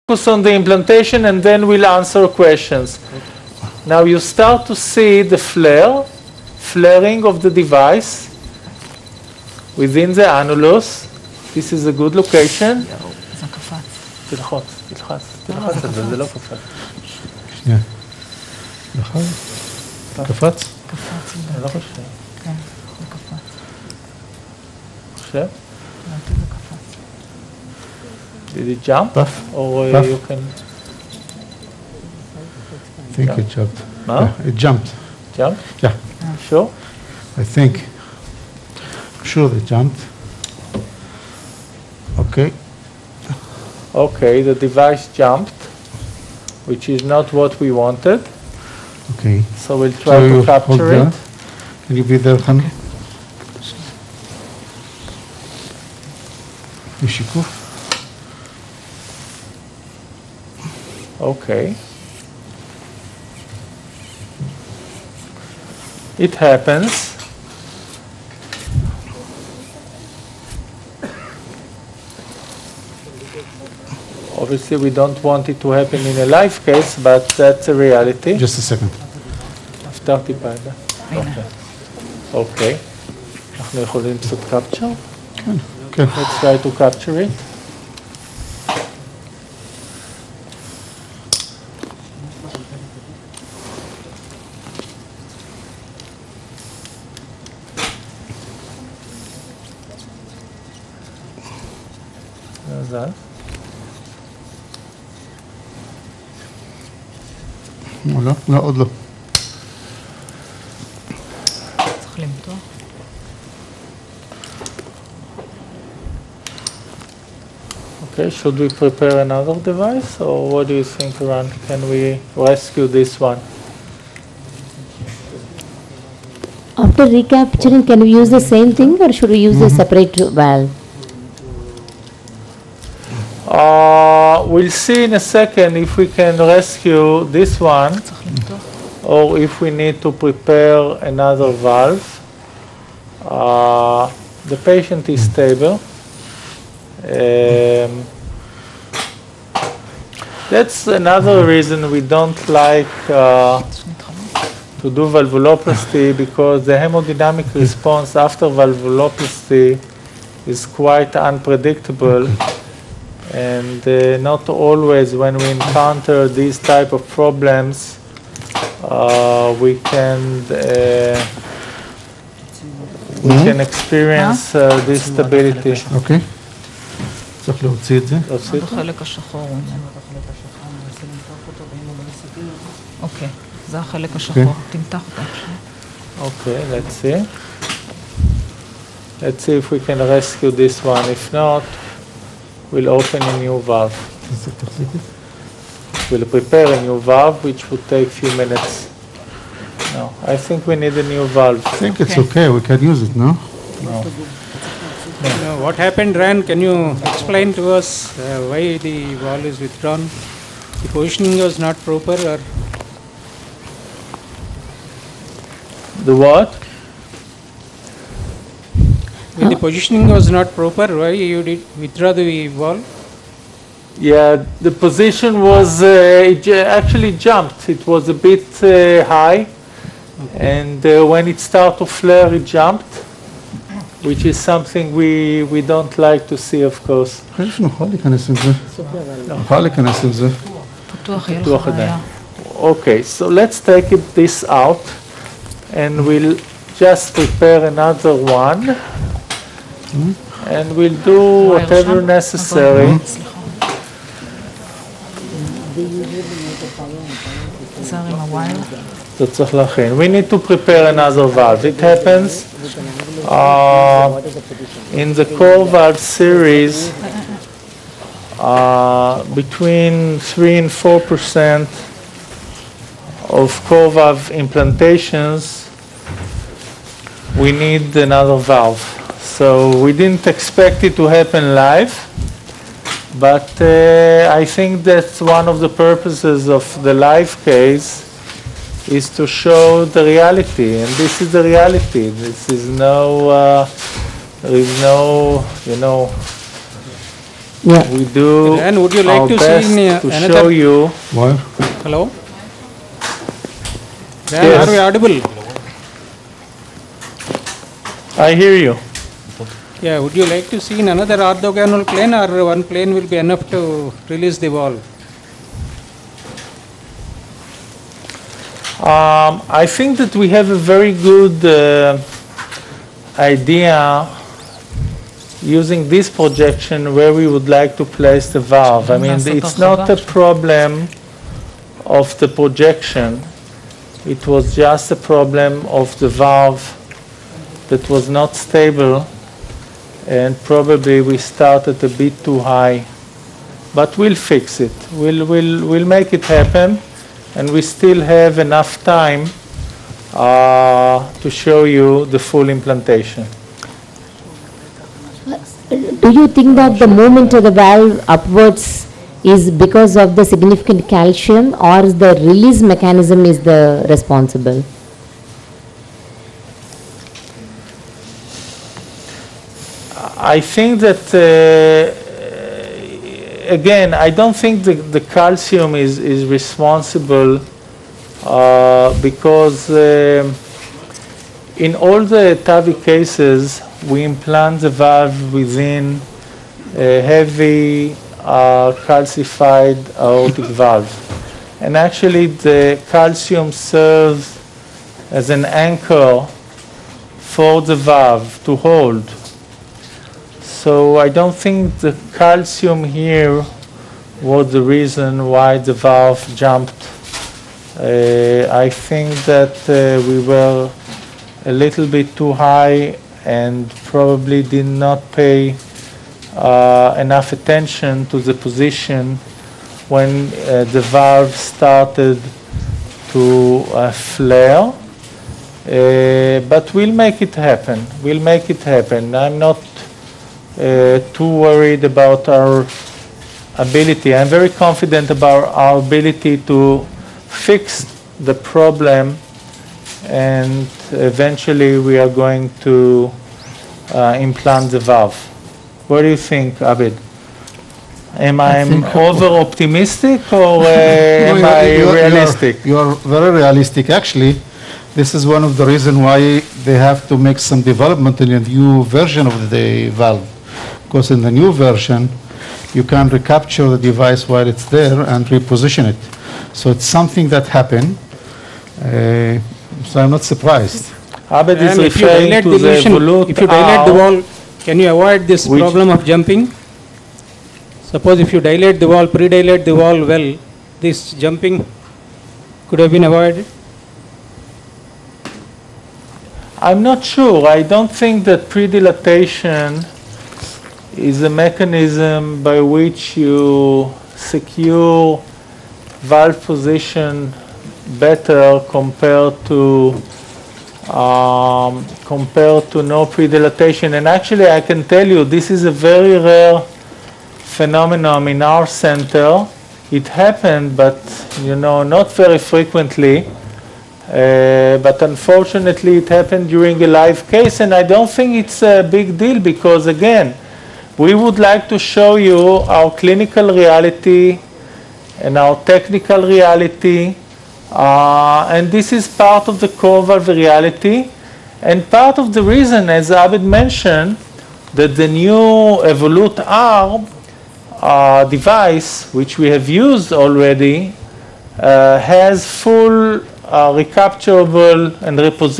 focus on the implantation and then we'll answer questions. Now you start to see the flaring of the device within the annulus. This is a good location. תלחץ, זה לא קפץ. שנייה. קפץ? קפץ. אני לא חושב. כן, זה קפץ. חושב? זה קפץ. Did it jump? Or you can... I think it jumped. Huh? Yeah, it jumped. Jumped? Yeah. Sure? I think. I'm sure it jumped. Okay. Okay, the device jumped, which is not what we wanted. Okay. So we'll try to capture it. Can you be there, honey? Okay. It happens. Obviously, we don't want it to happen in a live case, but that's a reality. Just a second. Okay. אנחנו יכולים לעשות capture? כן. Let's try to capture it. לא, עוד לא. צריך למתוח. Okay, should we prepare another device, or what do you think, Ran? Can we rescue this one? After recapturing, can we use the same thing, or should we use a separate valve? We'll see in a second if we can rescue this one, or if we need to prepare another valve. The patient is stable. That's another reason we don't like to do valvuloplasty, because the hemodynamic response after valvuloplasty is quite unpredictable. And not always when we encounter these type of problems, we can experience this stability. Okay. צריך להוציא את זה. עוד החלק השחור. אוקיי, זה החלק השחור. תמתח אותה. Okay, let's see. Let's see if we can rescue this one. If not, we'll open a new valve. We'll prepare a new valve, which would take a few minutes. No, I think we need a new valve. I think it's okay. We can use it, no? No. What happened, Ran? Can you explain to us why the valve is withdrawn? The positioning was not proper, or The what? when the positioning was not proper, why you did withdraw the valve? Yeah, the position was it actually jumped. It was a bit high, and when it started to flare, it jumped, which is something we don't like to see, of course. Okay, so let's take this out, and we'll just prepare another one, and we'll do whatever necessary. We need to prepare another valve. It happens in the core valve series between 3 and 4% of core valve implantations, we need another valve. So we didn't expect it to happen live, but I think that's one of the purposes of the live case, is to show the reality, and this is the reality. This is no, there is no, Yeah. We do Ran, would you like our to best see in to another- show you. Why? Hello? Ran, Yes. are we audible? I hear you. Yeah, would you like to see in another orthogonal plane, or one plane will be enough to release the valve? I think that we have a very good idea using this projection where we would like to place the valve. I mean, it's not a problem of the projection. It was just a problem of the valve that was not stable, and probably we started a bit too high. But we'll fix it. We'll make it happen, and we still have enough time to show you the full implantation. Do you think that the movement of the valve upwards is because of the significant calcium, or is the release mechanism is the responsible? I think that, again, I don't think the calcium is responsible because in all the TAVI cases, we implant the valve within a heavy calcified aortic valve. And actually, the calcium serves as an anchor for the valve to hold. So I don't think the calcium here was the reason why the valve jumped. I think that we were a little bit too high and probably did not pay enough attention to the position when the valve started to flare. But we'll make it happen. We'll make it happen. I'm not too worried about our ability. I'm very confident about our ability to fix the problem, and eventually we are going to implant the valve. What do you think, Abid? Am I over optimistic or am I realistic? You are very realistic. Actually, this is one of the reasons why they have to make some development in a new version of the valve. Because in the new version, you can recapture the device while it's there and reposition it. So it's something that happened. So I'm not surprised. Abid is And if you referring dilate to the the lesion, volute if you dilate the R. wall, can you avoid this Which- problem of jumping? Suppose if you dilate the wall, pre-dilate the wall well, this jumping could have been avoided. I'm not sure. I don't think that predilatation is a mechanism by which you secure valve position better compared to no predilatation. And actually, I can tell you, this is a very rare phenomenon in our center. It happened, but not very frequently. But unfortunately, it happened during a live case, and I don't think it's a big deal because, again, we would like to show you our clinical reality and our technical reality, and this is part of the core valve reality, and part of the reason, as Abid mentioned, that the new Evolute R device, which we have used already, has full recapturable and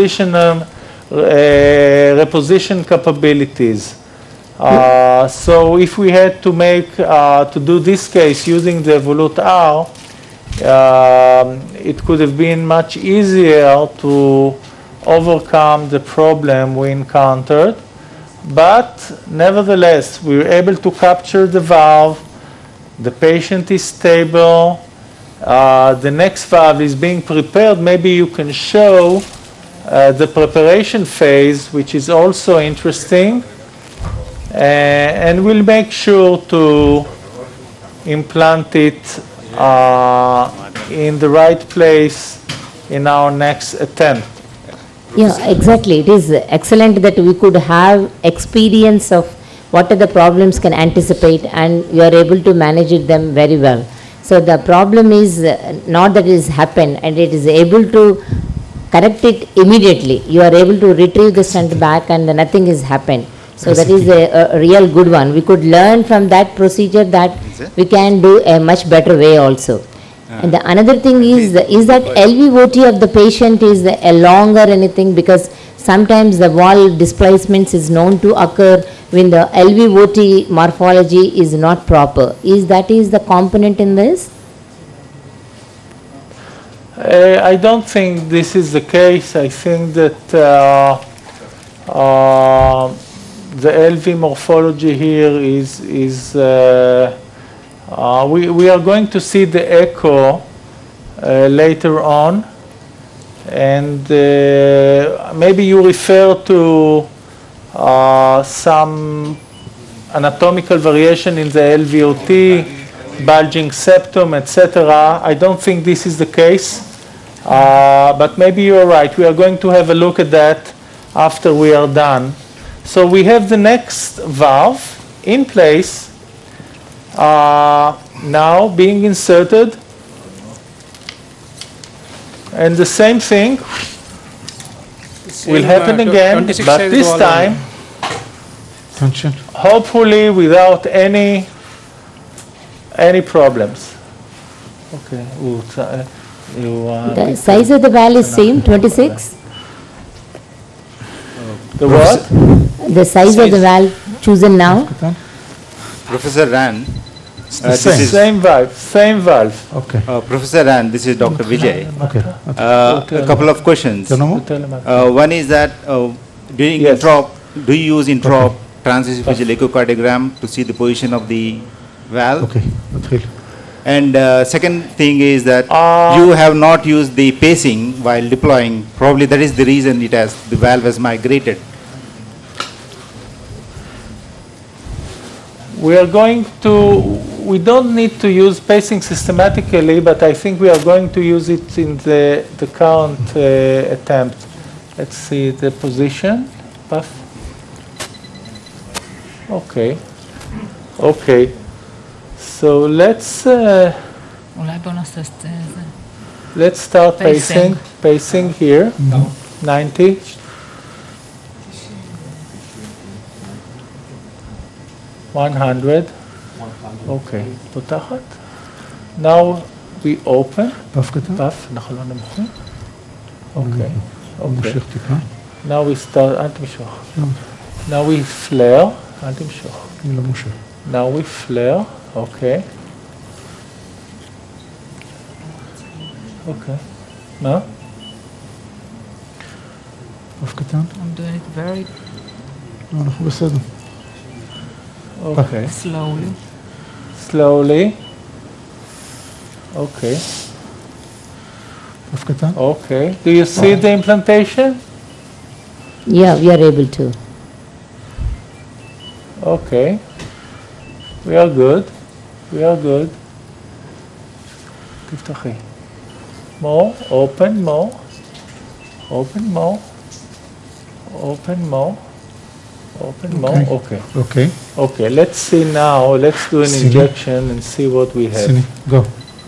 reposition capabilities. So if we had to to do this case using the Evolute R, it could have been much easier to overcome the problem we encountered. But nevertheless, we were able to capture the valve. The patient is stable. The next valve is being prepared. Maybe you can show the preparation phase, which is also interesting. And we'll make sure to implant it in the right place in our next attempt. Yeah, exactly. It is excellent that we could have experience of what are the problems can anticipate, and you are able to manage them very well. So the problem is not that it has happened, and it is able to correct it immediately. You are able to retrieve the stent back and nothing has happened. So that is a real good one. We could learn from that procedure that we can do a much better way also. And the another thing is that LVOT of the patient is a long or anything, because sometimes the valve displacements is known to occur when the LVOT morphology is not proper. Is the component in this? I don't think this is the case. I think that the LV morphology here is we are going to see the echo later on, and maybe you refer to some anatomical variation in the LVOT, bulging septum, etc. I don't think this is the case, but maybe you're right. We are going to have a look at that after we are done. So we have the next valve in place, now being inserted, and the same thing will happen again, but this time Tension. hopefully without any problems. Okay. The size of the valve is same, 26? The what? The size of the valve chosen now? Professor Ran, this is Same valve. Okay. Professor Ran, this is Dr. Vijay. Okay. A couple of questions. One is that during Yes. introp, do you use introp transesophageal echocardiogram to see the position of the valve? Okay. מתחיל. And second thing is that you have not used the pacing while deploying. Probably that is the reason the valve has migrated. We don't need to use pacing systematically, but I think we are going to use it in the current attempt. Let's see the position. Puff. Okay. So let's אולי בוא נעשה את זה. let's start pacing here. 90. Okay, פותחת. Now we open. פף קטן. פף, אנחנו לא נמוכים. Okay. מושך טיפה. Now we start, אל תמשוך. Now we flare, אל תמשוך. אני לא מושך. Now we flare, okay. Okay. מה? פף קטן. I'm doing it very לא, אנחנו בסדר. Okay. slowly. Okay. פף קטן. Okay. Do you see the implantation? Yeah, we are able to. Okay. We are good. תפתחי. More. Open more. Okay. Let's see now. Let's do an injection and see what we have. Sini, go.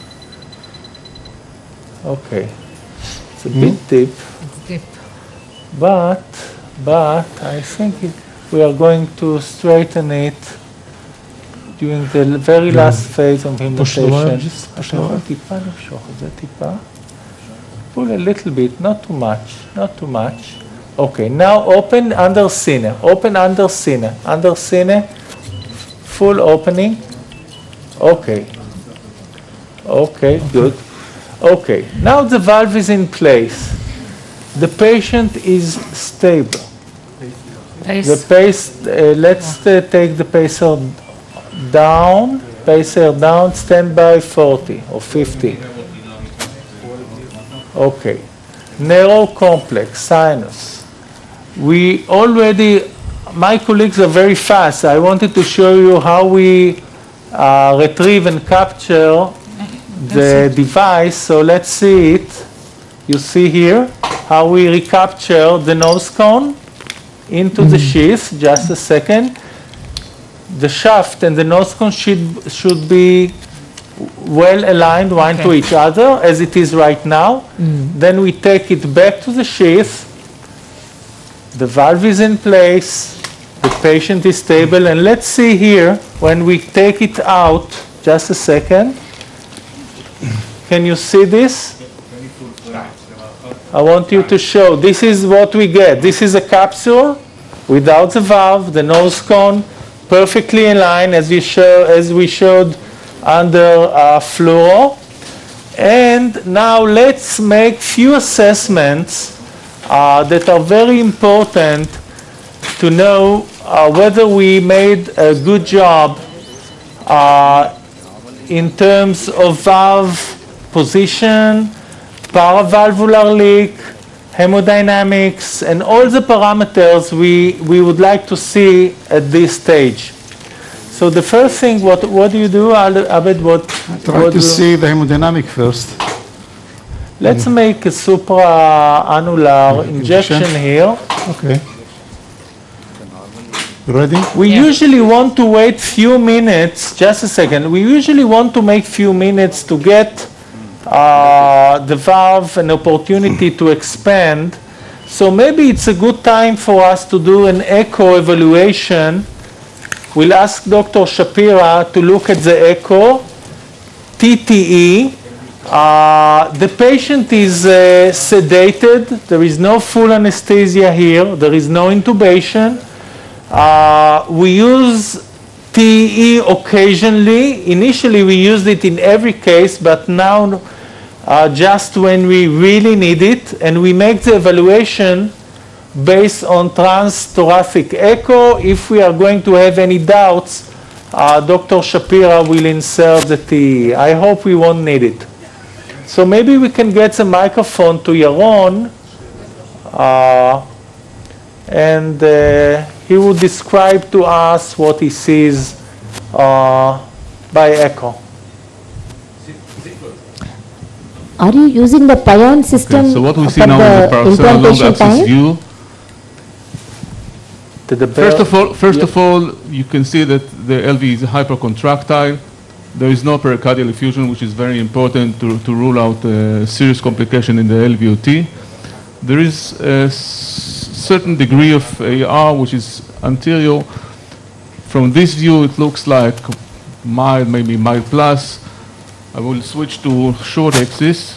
Okay. It's a bit deep, Deep. but I think we are going to straighten it during the very last phase of implantation. push the wire. טיפה למשוך את זה, טיפה. Pull a little bit, not too much. Okay, now open under cine. Under cine, full opening. Okay, good. Okay, now the valve is in place. The patient is stable. The pace, let's take the pacer down, stand by 40 or 50. Okay, narrow complex, sinus. We already, my colleagues are very fast. I wanted to show you how we retrieve and capture the device. So let's see it. You see here how we recapture the nose cone into the sheath. Just a second. the shaft and the nose cone should be well aligned one to each other as it is right now. Then we take it back to the sheath. The valve is in place. The patient is stable. And let's see here when we take it out. Just a second. Can you see this? I want you to show. This is what we get. This is a capsule without the valve, the nose cone perfectly in line as we showed under fluoro. And now let's make few assessments that are very important to know whether we made a good job in terms of valve position, paravalvular leak, hemodynamics, and all the parameters we would like to see at this stage. So the first thing, what do you do, Abed? Try to see the hemodynamic first. Let's make a supraannular injection here. Okay. You ready? We usually want to wait few minutes, just a second. We usually want to make few minutes to get the valve an opportunity to expand. So maybe it's a good time for us to do an echo evaluation. We'll ask Dr. Shapira to look at the echo, TTE. The patient is sedated. There is no full anesthesia here. There is no intubation. We use TE occasionally. Initially, we used it in every case, but now just when we really need it, and we make the evaluation based on transthoracic echo. If we are going to have any doubts, Dr. Shapira will insert the TE. I hope we won't need it. So maybe we can get the microphone to Yaron, and he will describe to us what he sees by echo. Are you using the Pion system? Okay, so what we see for now the is the Paracel long implantation axis time? view. First of all, you can see that the LV is hypercontractile. There is no pericardial effusion, which is very important to rule out serious complication in the LVOT. There is a certain degree of AR, which is anterior. From this view, it looks like mild, maybe mild plus. I will switch to short axis.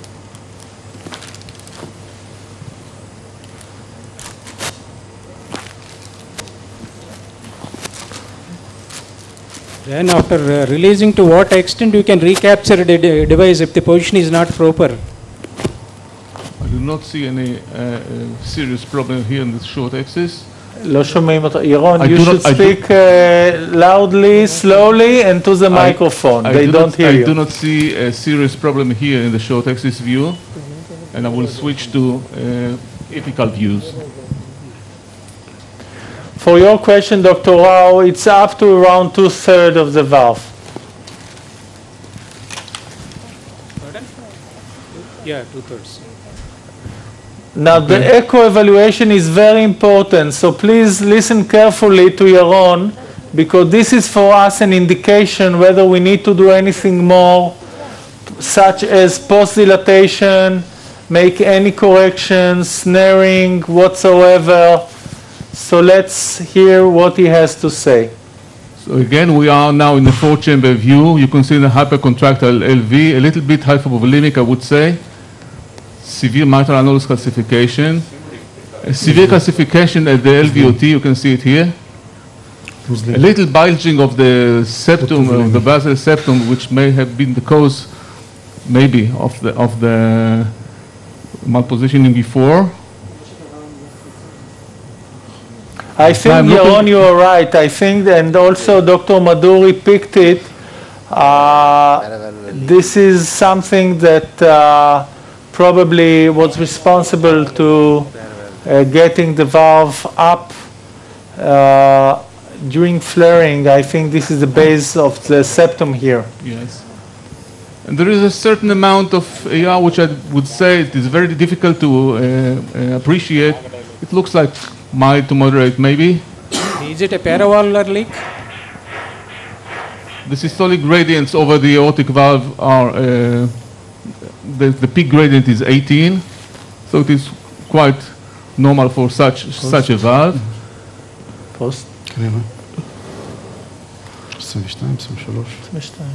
Then after releasing, to what extent you can recapture the device if the position is not proper? I do not see any serious problem here in the short axis. לא שומעים אותו. ירון, I you do should not- I do- speak loudly, slowly, and to the microphone. They don't hear I do you. not see a serious problem here in the short axis view, and I will switch to apical views. For your question, Dr. Rao, it's up to around 2/3 of the valve. Yeah, 2/3. Now, the echo evaluation is very important, so please listen carefully to Yaron, because this is for us an indication whether we need to do anything more, such as post-dilatation, make any corrections, snaring, whatsoever. So let's hear what he has to say. So again, we are now in the four-chamber view. You can see the hypercontractile LV, a little bit hypovolemic, I would say. Severe mitral annulus calcification. A severe calcification at the LVOT, you can see it here. A little bulging of the septum, of the basal septum, which may have been the cause, maybe, of the malpositioning before. I think, I'm looking- Yaron, you are right. I think, and also Dr. Maduri picked it. This is something that probably was responsible to getting the valve up during flaring. I think this is the base of the septum here. Yes. And there is a certain amount of AR which I would say it is very difficult to appreciate. It looks like mild to moderate maybe. Is it a paravalvular leak? the systolic gradients over the aortic valve are, the peak gradient is 18, so it is quite normal for such a valve. פוסט. קדימה. 22, 23. 22.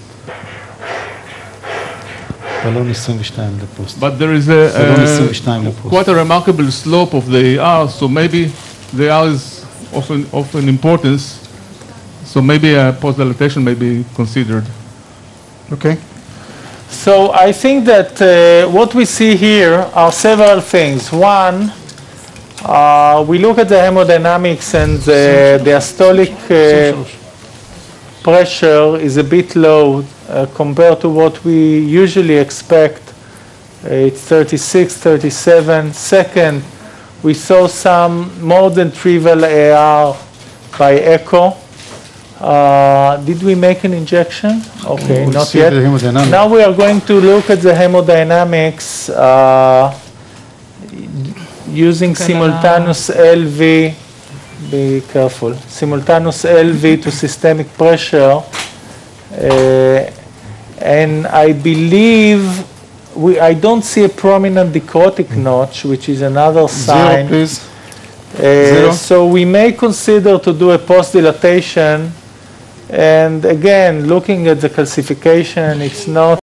בלון 22 לפוסט. But there is בלון 22 לפוסט. quite a remarkable slope of the R, so maybe the R is of an importance, so maybe a post-dilatation may be considered. Okay. So I think that what we see here are several things. One, we look at the hemodynamics and the diastolic pressure is a bit low compared to what we usually expect. It's 36, 37. Second, we saw some more than trivial AR by echo. Did we make an injection? Okay, We'll not see yet. the hemodynamics. Now we are going to look at the hemodynamics using simultaneous LV. Be careful. Simultaneous LV to systemic pressure. And I believe I don't see a prominent dichrotic notch, which is another sign. 0, please. 0. So we may consider to do a post-dilatation. And again, looking at the calcification, it's not